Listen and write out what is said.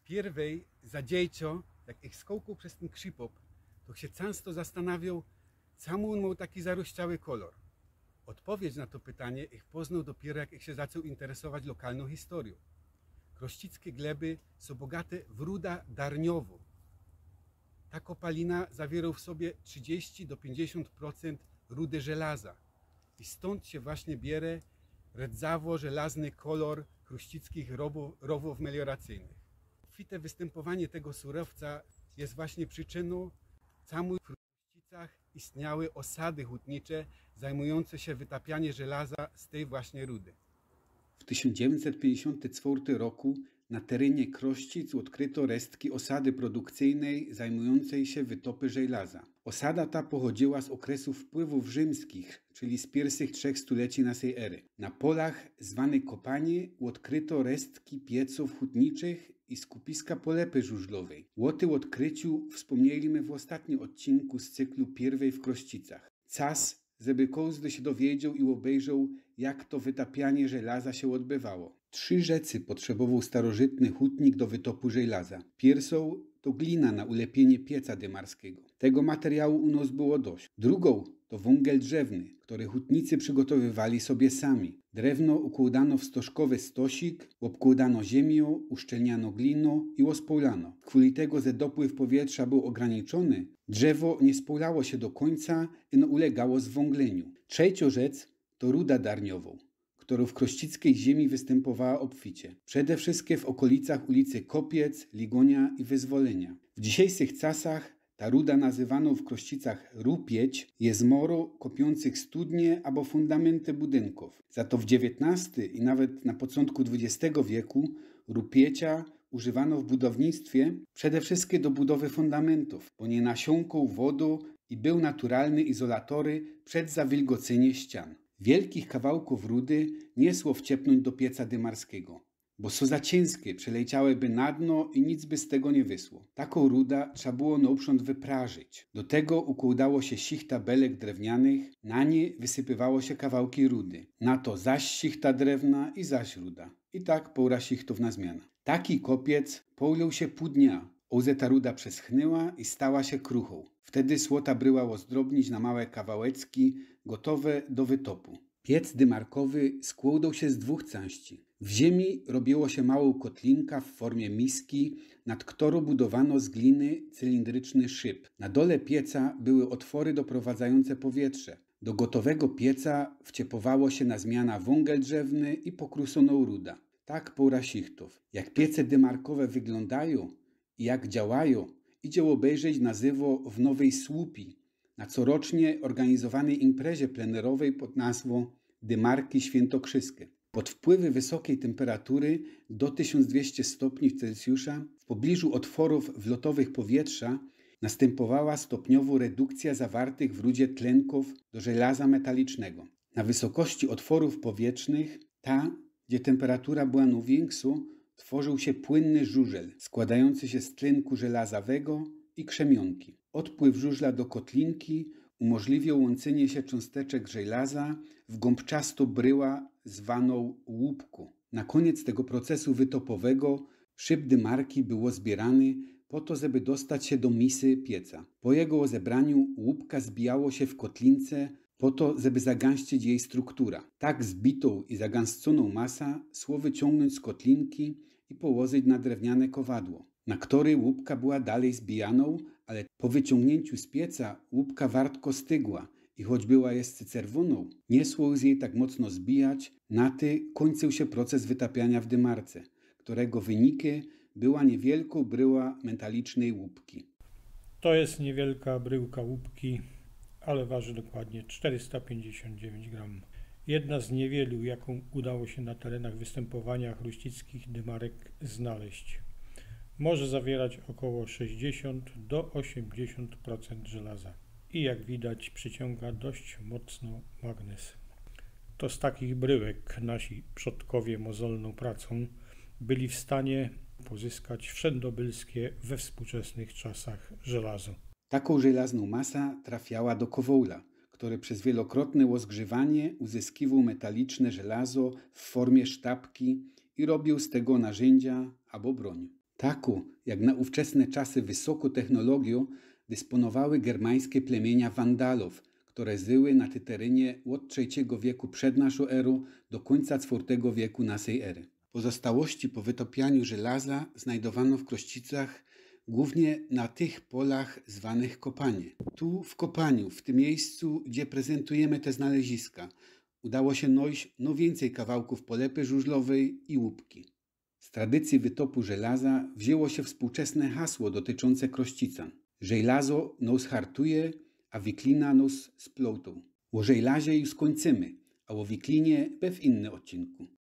Pierwej za dziejcio, jak ich skołkał przez ten krzypop, to się często zastanawiał, czemu on miał taki zarościały kolor. Odpowiedź na to pytanie ich poznał dopiero, jak ich się zaczął interesować lokalną historią. Krościckie gleby są bogate w ruda darniową. Ta kopalina zawiera w sobie 30 do 50% rudy żelaza. I stąd się właśnie bierze rdzawo-żelazny kolor krościckich rowów melioracyjnych. Obfite występowanie tego surowca jest właśnie przyczyną, czemu w Krościcach istniały osady hutnicze zajmujące się wytapianiem żelaza z tej właśnie rudy. W 1954 roku na terenie Krościc odkryto resztki osady produkcyjnej zajmującej się wytopem żelaza. Osada ta pochodziła z okresu wpływów rzymskich, czyli z pierwszych 3 stuleci naszej ery. Na polach zwanych kopalnie odkryto resztki pieców hutniczych i skupiska polepy żużlowej. O tym odkryciu wspomnieliśmy w ostatnim odcinku z cyklu Pierwej w Krościcach. Czas, żeby każdy się dowiedział i obejrzał, jak to wytapianie żelaza się odbywało. 3 rzeczy potrzebował starożytny hutnik do wytopu żelaza. Pierwszą to glina na ulepienie pieca dymarskiego. Tego materiału u nas było dość. Drugą to węgiel drzewny, który hutnicy przygotowywali sobie sami. Drewno układano w stożkowy stosik, obkładano ziemią, uszczelniano gliną i ospołano. Chwili tego, że dopływ powietrza był ograniczony, drzewo nie spolało się do końca i ulegało zwągleniu. Trzecią rzecz to ruda darniową, która w krościckiej ziemi występowała obficie. Przede wszystkim w okolicach ulicy Kopiec, Ligonia i Wyzwolenia. W dzisiejszych czasach ta ruda nazywaną w Krościcach rupieć jest moro kopiących studnie albo fundamenty budynków. Za to w XIX i nawet na początku XX wieku rupiecia używano w budownictwie przede wszystkim do budowy fundamentów, bo nie nasiąkał wodą i był naturalny izolatory przed zawilgoceniem ścian. Wielkich kawałków rudy nie szło wciepnąć do pieca dymarskiego, bo są za ciężkie, przeleciałyby na dno i nic by z tego nie wyszło. Taką rudę trzeba było na uprząt wyprażyć. Do tego układało się sichta belek drewnianych, na nie wysypywało się kawałki rudy. Na to zaś sichta drewna i zaś ruda. I tak półra sichtów na zmianę. Taki kopiec połączył się pół dnia. Oze ta ruda przeschnęła i stała się kruchą. Wtedy słota bryła ozdrobnić na małe kawałeczki, gotowe do wytopu. Piec dymarkowy składał się z 2 części. W ziemi robiło się małą kotlinkę w formie miski, nad którą budowano z gliny cylindryczny szyb. Na dole pieca były otwory doprowadzające powietrze. Do gotowego pieca wciepowało się na zmianę węgiel drzewny i pokrusoną ruda. Tak półra sichtów. Jak piece dymarkowe wyglądają i jak działają, idzie obejrzeć na żywo w Nowej Słupi, na corocznie organizowanej imprezie plenerowej pod nazwą Dymarki Świętokrzyskie. Pod wpływy wysokiej temperatury do 1200 stopni Celsjusza w pobliżu otworów wlotowych powietrza następowała stopniowo redukcja zawartych w rudzie tlenków do żelaza metalicznego. Na wysokości otworów powietrznych, gdzie temperatura była największa, tworzył się płynny żużel składający się z tlenku żelazowego i krzemionki. Odpływ żużla do kotlinki umożliwiał łączenie się cząsteczek żelaza w gąbczastą bryłę zwaną łupku. Na koniec tego procesu wytopowego szyb dymarki był zbierany po to, żeby dostać się do misy pieca. Po jego zebraniu łupka zbijało się w kotlince po to, żeby zagęścić jej struktura. Tak zbitą i zagęszczoną masę szło wyciągnąć z kotlinki i położyć na drewniane kowadło, na której łupka była dalej zbijaną, ale po wyciągnięciu z pieca łupka wartko stygła i choć była jeszcze czerwoną, nie szło z jej tak mocno zbijać, na ty kończył się proces wytapiania w dymarce, którego wynikiem była niewielka bryła metalicznej łupki. To jest niewielka bryłka łupki, ale waży dokładnie 459 gram. Jedna z niewielu, jaką udało się na terenach występowania chruścickich dymarek znaleźć. Może zawierać około 60 do 80% żelaza i jak widać przyciąga dość mocno magnez. To z takich bryłek nasi przodkowie mozolną pracą byli w stanie pozyskać wszędobylskie we współczesnych czasach żelazo. Taką żelazną masę trafiała do kowola, który przez wielokrotne rozgrzewanie uzyskiwał metaliczne żelazo w formie sztabki i robił z tego narzędzia albo broń. Taką, jak na ówczesne czasy wysoką technologią, dysponowały germańskie plemienia Wandalów, które żyły na tej terenie od III wieku przed naszą erą do końca IV wieku naszej ery. Pozostałości po wytopianiu żelaza znajdowano w Krościcach głównie na tych polach zwanych kopanie. Tu w kopaniu, w tym miejscu, gdzie prezentujemy te znaleziska, udało się znaleźć więcej kawałków polepy żużlowej i łupki. Z tradycji wytopu żelaza wzięło się współczesne hasło dotyczące Kroścican. Żelazo nos hartuje, a wiklina nos splotą. O żelazie już skończymy, a o wiklinie w innym odcinku.